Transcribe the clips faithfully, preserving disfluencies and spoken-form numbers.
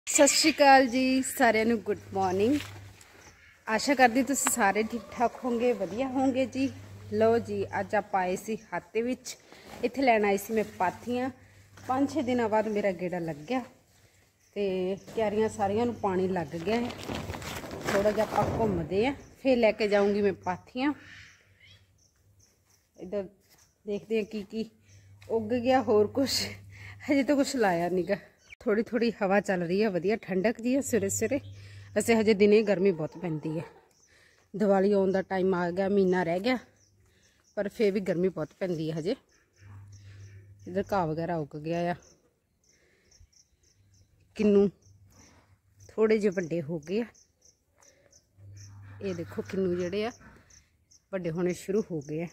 सत श्री अकाल जी सारिਆਂ ਨੂੰ गुड मॉर्निंग। आशा करती तुम सारे ठीक ठाक होंगे, वधिया होंगे जी। लो जी अज आप आए सी हाते विच, इत्थे लैन आई सी मैं पाथियां। पाँच छे दिनों बाद मेरा गेड़ा लग गया तो क्यारियां सारियां नूं पानी लग गया है। थोड़ा जिहा आपां घुमदे आ, फिर लैके जाऊँगी मैं पाथियां। इधर देखते हैं की की उग गया, होर कुछ हजे तो कुछ लाया नहीं गा। थोड़ी थोड़ी हवा चल रही है, वधिया ठंडक जी है सवेरे सवेरे। वैसे हजे दिने गर्मी बहुत पैंदी है। दिवाली आउण दा टाइम आ गया, महीना रह गया, पर फिर भी गर्मी बहुत पैंदी है हजे। इधर घाह वगैरह उग गया आ, किन्नू थोड़े जे वड्डे हो गए। ये देखो किन्नू जिहड़े आ वड्डे होने शुरू हो गए।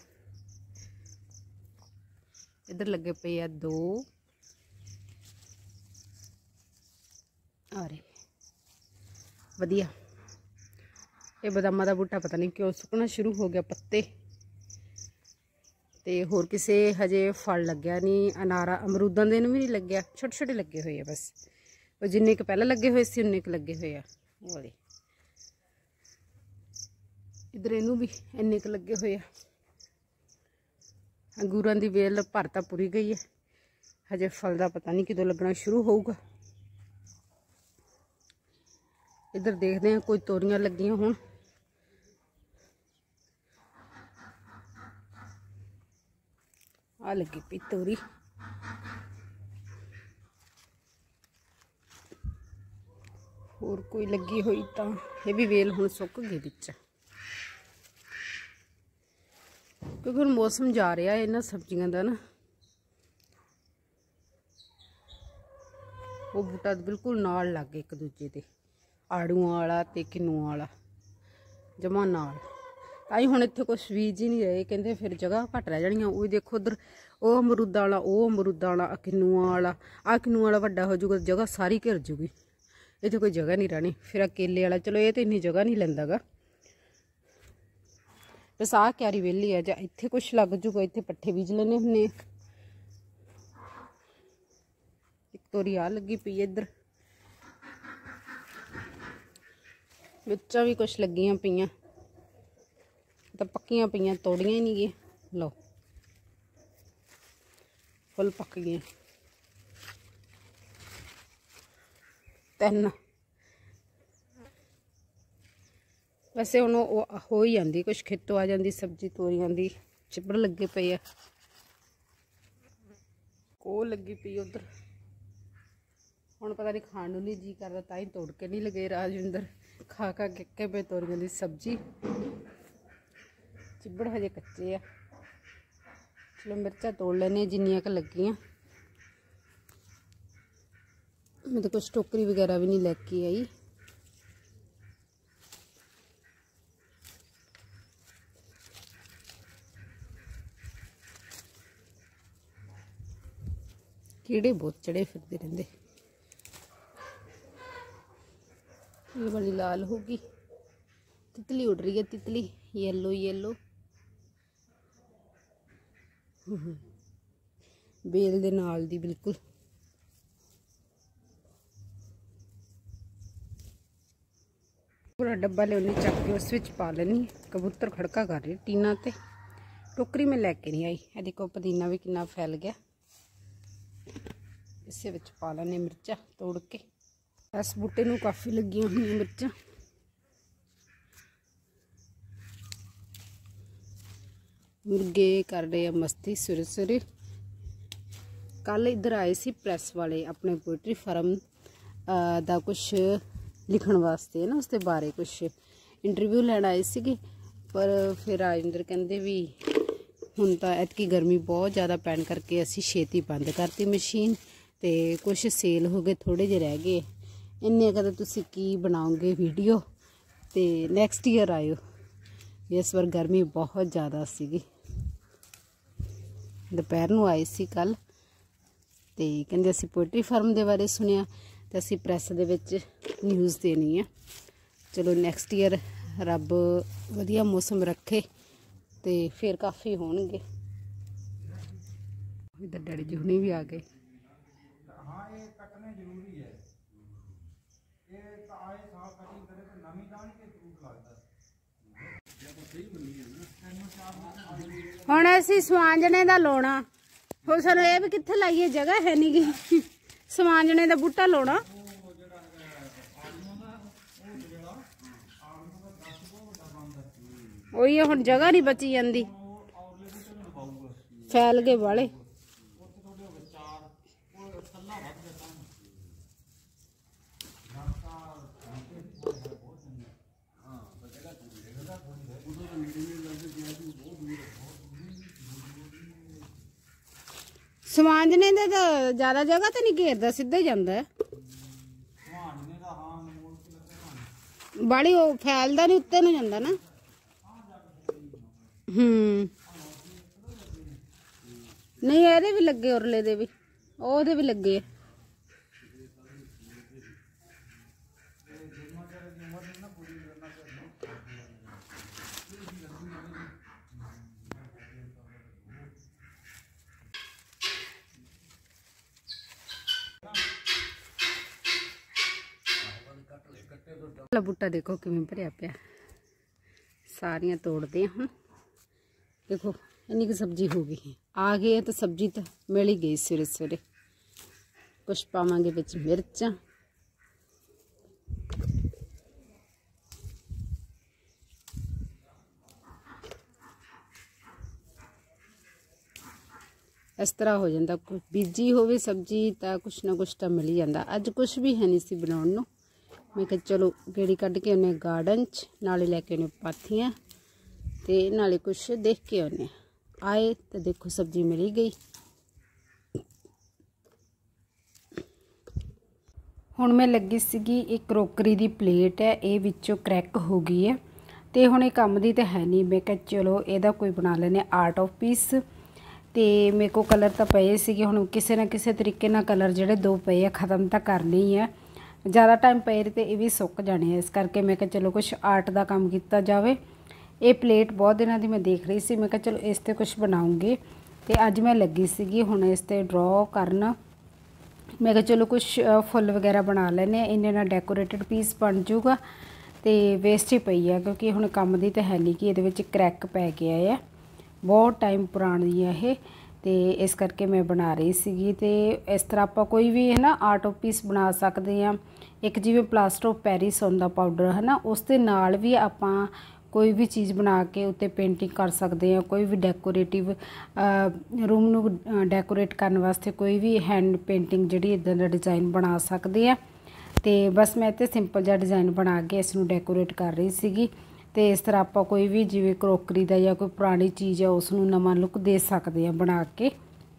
इधर लगे पे आ दो आ रहे वधिया। ये बदामां दा बूटा पता नहीं क्यों सुकना शुरू हो गया पत्ते, ते होर किसे हजे फल लग्या नहीं। अनारा अमरूदां दे नूं भी नहीं लग्या, छोटे छोटे लगे हुए बस। वो जिन्ने क पहले लगे हुए सी उन्ने क लगे हुए आ वाले। इधर इनू भी इन्ने क लगे हुए आ। अंगूरां दी वेल भरता पूरी गई है, हजे फल दा पता नहीं कदों लगना शुरू होऊगा। इधर देखते हैं कोई तोरियां लगियां हुण। आ लगी पई तोरी, होर कोई लगी हुई तो ये भी वेल हुण सुक गई विच, क्योंकि हुण मौसम जा रहा है इन्हां सब्जियां दा ना। वो बूटा बिल्कुल नाल लग गए एक दूजे दे, आड़ूआं वाला ते किन्नुआं वाला जमा नाल। ताई हुण इत्थे कुछ बीज ही नहीं रहे, कहंदे फिर जगह घट रह जानियां। वो देखो उधर वो अमरूदा वाला, वो अमरूदा वाला, किन्नुआं वाला, आ किन्नुआं वाला वड्डा हो जाऊगा, जगह सारी घिर जूगी। इत्थे कोई जगह नहीं रहनी। फिर केले वाला चलो ये तो इन्नी जगह नहीं लैंदा गा। बस आ क्यारी वेली है, जां इत्थे कुछ लग जूगा, इत्थे पट्ठे बीज लेने हुन्ने। एक तोरी आ लगी पई इधर, विचां भी कुछ लगियां पईयां, तो पक्कियां पईयां, तोड़ियां ही नहीं गई। लो फुल पक गई तीन। वैसे हुण हो ही जाती, कुछ खेतों आ जाती सब्जी तोरियां दी। चिब्बड़ लगे पे आ, को लगी पई उधर। हुण पता नहीं खाण नूं नहीं जी करदा, तां ही तोड़ के नहीं लगे राजविंदर। खा खा के के पे तोरियां दी सब्जी। चिब्बड़ हजे कच्चे आ। चलो मिर्चां तोड़ लैने जिन्नियां क लगियां। मैं तो कुछ टोकरी वगैरह भी नहीं लैके आई। कीड़े बहुत चढ़े फिरते रहंदे। ये वाली लाल होगी, तितली उड़ रही है, तितली येलो येलो। बेल दे नाल दी बिल्कुल। पूरा डब्बा लियानी चक के उस विच पा लेनी। कबूतर खड़का कर रहे टीना ते। टोकरी में लैके नहीं आई। ये देखो पुदीना भी कितना फैल गया। इसे विच पा लेने मिर्चा तोड़ के। इस बूटे नूं काफ़ी लगियां हुई मिर्चा। मुर्गे कर रहे हैं मस्ती सवेरे सवेरे। कल इधर आए सी प्रैस वाले अपने पोइट्री फार्म दा कुछ लिखण वास्ते ना, उसके बारे कुछ इंटरव्यू लैण आए सी। पर फिर राजिंदर कहंदे भी हुण तां ऐतकी गर्मी बहुत ज़्यादा पैण करके असीं छेती बंद करती मशीन, ते कुछ सेल हो गए, थोड़े जे रह गए। इन्ने कदे तुसीं की बनाओगे वीडियो, ते नैक्सट ईयर आयो। इस बार गर्मी बहुत ज़्यादा सीगी। दोपहर नूं आए सी कल, ते कहंदे असीं पोइट्री फार्म दे बारे सुनिया, ते असीं प्रैस दे विच न्यूज़ देनी है। चलो नैक्सट ईयर रब वधिया मौसम रखे ते फिर काफ़ी होणगे। इधर डैडी जी हुणी भी आ गए। ਹੁਣ ਅਸੀਂ ਸਵਾਂਜਣੇ ਦਾ ਲਾਉਣਾ। ਹੁਣ ਸਾਨੂੰ ਇਹ ਵੀ ਕਿੱਥੇ ਲਾਈਏ, ਜਗ੍ਹਾ ਹੈ ਨੀ ਗੀ। ਸਵਾਂਜਣੇ ਦਾ ਬੂਟਾ ਲਾਉਣਾ। ਉਹੀ ਹੁਣ ਜਗ੍ਹਾ ਨਹੀਂ ਬਚੀ ਜਾਂਦੀ, ਫੈਲ ਗਏ ਵਾਲੇ। ਸਮਾਂਜਣੇ ਦਾ ਤਾਂ ਜ਼ਿਆਦਾ ਜਗ੍ਹਾ ਤਾਂ ਨਹੀਂ ਘੇਰਦਾ, ਸਿੱਧਾ ਹੀ ਜਾਂਦਾ ਬਾਲੀ, ਉਹ ਫੈਲਦਾ ਨਹੀਂ, ਉੱਤੇ ਨੂੰ ਜਾਂਦਾ ਨਾ। ਹੂੰ ਨਹੀਂ ਇਹਦੇ ਵੀ ਲੱਗੇ, ਉਰਲੇ ਦੇ ਵੀ, ਉਹਦੇ ਵੀ ਲੱਗੇ। बूटा देखो किवें भरिया पिया, सारियां तोड़ते हैं। हम देखो इन्नी की सब्जी हो गई, आ गई है तो सब्जी तो मिल ही गई सवेरे सवेरे। कुछ पावांगे विच मिर्चां, इस तरह हो जाता। कुछ बीजी होवे सब्जी तो कुछ ना कुछ तो मिल ही जाता। अज कुछ भी है नहीं सी बनाउण नूं, मैं कहा चलो गेड़ी कढ़ के आने गार्डन च, नाले लैके आने पाथियां ते नाले कुछ देख के आने। आए तो देखो सब्जी मिल ही गई। हुण मैं लगी सीगी एक क्रोकरी दी प्लेट है, ये विचों क्रैक हो गई है ते हुण ये काम दी तो है नहीं। मैं कहा चलो इहदा कोई बना लैने आर्ट ऑफ पीस। तो मेरे को कलर तो पे सीगे, हुण किसी ना किसी तरीके नाल कलर जिहड़े दो पे है खत्म तो करने ही है। ज़्यादा टाइम पे तो ये भी सुक जाने हैं, इस करके मैं कहा चलो कुछ आर्ट का काम किया जाए। ये प्लेट बहुत दिनों की मैं देख रही सी, मैं कहा चलो इस ते कुछ बनाऊँगी। तो अज मैं लगी सीगी हुण इस ते ड्रॉ करन। मैं कहा चलो कुछ फुल वगैरह बना लैने, इन्ने नाल डेकोरेटेड पीस बन जूगा। तो वेस्ट ही पई है क्योंकि हुण काम दी तो है नहीं कि ये क्रैक पै गया है, बहुत टाइम पुरानी है ये। तो इस करके मैं बना रही सी। तो इस तरह आप कोई भी है ना आर्ट ऑफ पीस बना सकते हैं। एक जिवें प्लास्टर ऑफ पैरिस आउंदा पाउडर है ना, उस दे नाल भी आप कोई भी चीज़ बना के उत्ते पेंटिंग कर सकते हैं। कोई भी डेकोरेटिव रूम नू डेकोरेट करने वास्ते कोई भी हैंड पेंटिंग जिहड़ी इदां दा डिज़ाइन बना सकते हैं। तो बस मैं इत्थे सिंपल जिहा डिज़ाइन बना के इसनूं डेकोरेट कर रही सी। तो इस तरह आप कोई भी जिवें क्रोकरी का या कोई पुरानी चीज़ है उसनूं नवां लुक दे सकते हैं बना के।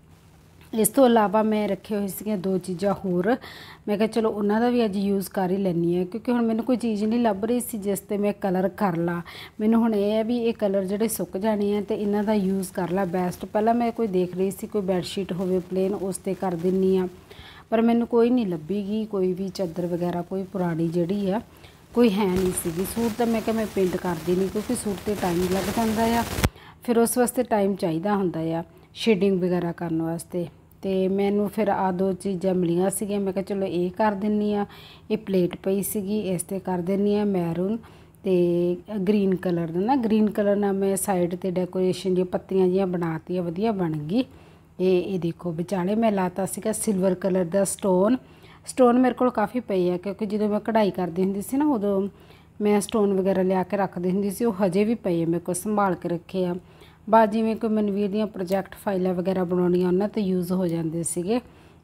इस तो अलावा मैं रखे हुए सी दो चीज़ां होर, मैं कहा चलो उन्हों भी अज यूज़ कर ही लैनी है क्योंकि हुण मैनूं कोई चीज़ नहीं लभ रही सी जिस ते मैं कलर कर ला। मैनूं हुण ये है भी ये कलर जिहड़े सुक जाने हैं तो इन्हां दा यूज़ कर ला बेस्ट। पहला मैं कोई देख रही सी कोई बैडशीट होवे प्लेन उस ते कर दिंदी हाँ, पर मैनूं कोई नहीं लभीगी कोई भी चादर वगैरह कोई पुरानी जिहड़ी है कोई है नहीं सीगी। सूट तो मैं क्या मैं पेंट करदी नहीं क्योंकि सूट ते टाइम लग जाता है, फिर उस वास्ते टाइम चाहिदा हुंदा है शेडिंग वगैरह करने वास्ते। तो मैनू फिर आ दो चीज़ां मिलियां सीगियां, मैं कहा चलो ये कर दिंदी हाँ। ये प्लेट पई सीगी इस ते कर दिंदी हाँ मैरून ते ग्रीन कलर ना, ग्रीन कलर ना मैं साइड ते डेकोरेशन दी पत्तियां जिहियां बनातियां, वधिया बन गई। ये ये देखो विचाले मैं लाता सीगा सिल्वर कलर दा स्टोन। स्टोन मेरे को काफ़ी पई है क्योंकि जो मैं कढ़ाई करती हुंदी सी ना उदों मैं स्टोन वगैरह लिया के रखदी हुंदी सी, वो हजे भी पई है मेरे को संभाल के रखे आ। बाद जिवें कोई मनवीर दी प्रोजैक्ट फाइलां वगैरह बनाउणियां उन्हां ते यूज़ हो जाते सीगे।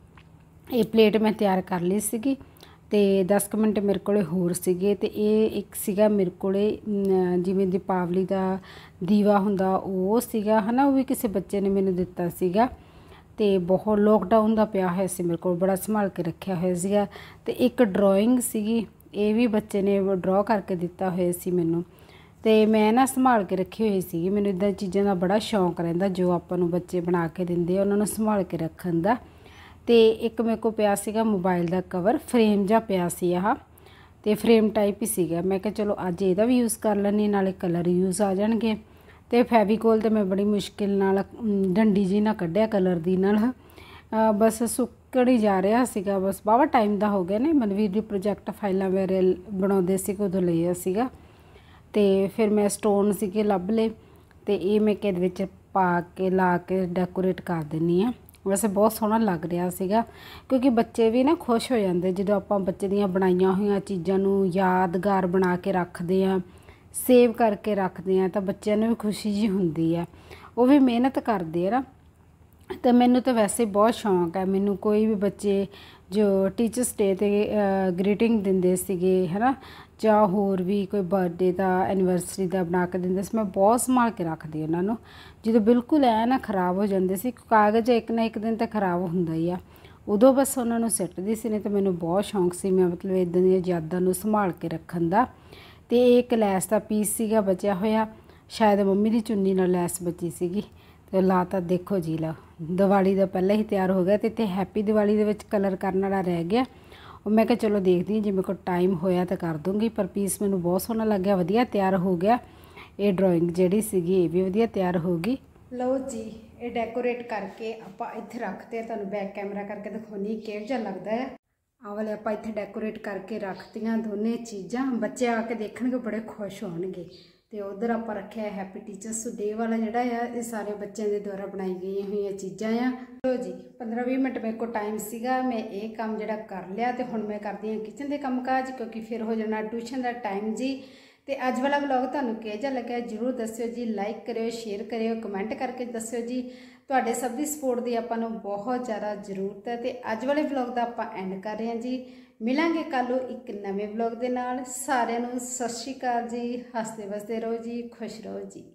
ये प्लेट मैं तैयार कर ली सीगी ते दस क मिनट मेरे कोले होर सीगे। ते ये एक सीगा मेरे कोले जिवें दीपावली दा दीवा हुंदा वो सीगा है ना, वो भी किसी बच्चे ने मैनूं दित्ता सीगा। तो बहुत लॉकडाउन का पिया होया सी मेरे को, बड़ा संभाल के रखा होया सीगा। ते एक ड्राइंग सीगी ये भी बच्चे ने ड्रॉ करके दिता होया सी मैनूं, तो मैं ना संभाल के रखी हुई सी। मैनूं इदां चीज़ों का बड़ा शौक रहिंदा जो आपां नूं बच्चे बना के दिंदे उन्हां नूं संभाल के रखण दा। तो एक मेरे को पिया सीगा मोबाइल का कवर फ्रेम जा पिया सी आह, तो फ्रेम टाइप ही सीगा। मैं कहा चलो अज इहदा भी यूज़ कर लैनी नाले कलर यूज़ आ जाणगे। तो फैवीकोल तो मैं बड़ी मुश्किल नाल डंडी जी ना कढ़िया कलर दी नाल, बस सुक लिखण ही जा रहा सीगा, बस बावा टाइम का हो गया ने। मनवीर दी प्रोजैक्ट फाइलां मेरे बनाउंदे सी उदों लिया सीगा ते फिर मैं स्टोन सीगे लभ ले ते ये मैं कि विच पा के ला के डेकोरेट कर दिंदी हाँ। वैसे बहुत सोहना लग रहा सीगा क्योंकि बच्चे भी ना खुश हो जाते जो आप बच्चे दियां बनाईयां होईयां चीज़ां नूं यादगार बना के रखते हैं, सेव करके रखते हैं, तो बच्चों नूं भी खुशी जी हुंदी है, वो भी मेहनत करते हैं ना। तो मैनू तो वैसे बहुत शौक है, मैनू कोई भी बच्चे जो टीचर्स डे ते ग्रीटिंग दिंदे सीगे है ना, ਜਾਂ होर भी कोई बर्थडे का एनिवर्सरी का बना के दिंदे सी, मैं बहुत संभाल के रखदी उन्होंने। जो बिल्कुल ऐ ना खराब हो जाते सी, कागज़ एक ना एक दिन तो खराब हुंदा ही आ, उदों बस उन्होंने सिੱਟਦੀ सी। नहीं तो मैनू बहुत शौक सी, मैं मतलब इदां दी यादां नूं संभाल के रखण दा। ते एक लैस का पीस सीगा बचिया होया, शायद मम्मी की चुन्नी नाल लैस बची सीगी ते लाता। देखो जी ला दिवाली का पहले ही तैयार हो गया, तो इत्थे हैप्पी दिवाली दे विच कलर करन वाला रह गया। और मैं क्या चलो देखती हूँ, जे मेरे को टाइम होया तो कर दूँगी, पर पीस मैनू बहुत सोहना लग्या, वधिया तैयार हो गया। ये ड्राइंग जिहड़ी सीगी ये भी वधिया तैयार हो गई। लो जी ये डेकोरेट करके आपां इत्थे रखते, तुहानूं बैक कैमरा करके दिखाउणी किहो जिहा लगदा है। आ वाले आपां इत्थे डेकोरेट करके रखतियां दोने चीज़ां, बच्चे आके देखणगे बड़े खुश होणगे। तो उधर आप रखे हैप्पी टीचर्स डे वाला जोड़ा है, ये सारे बच्चों के द्वारा बनाई गई हुई चीज़ां आ। तो जी पंद्रह भी मिनट मेरे को टाइम सीगा, मैं ये काम जोड़ा कर लिया। तो हुण मैं करदी हाँ किचन के काम काज, क्योंकि फिर हो जाना ट्यूशन का टाइम जी। तो अज वाला व्लॉग तुहानूं किहो जिहा लग्या जरूर दस्सिओ जी, लाइक करियो, शेयर करियो, कमेंट करके दस्सिओ जी। तुहाडे सब दी सपोर्ट की आपां नूं बहुत ज़्यादा जरूरत है। तो अज वाले व्लॉग का आपां एंड कर रहे हैं जी। मिलांगे कल एक नवे व्लॉग के नाल। सारिआं नूं सत श्री अकाल जी, हसदे वसदे रहो जी, खुश रहो जी।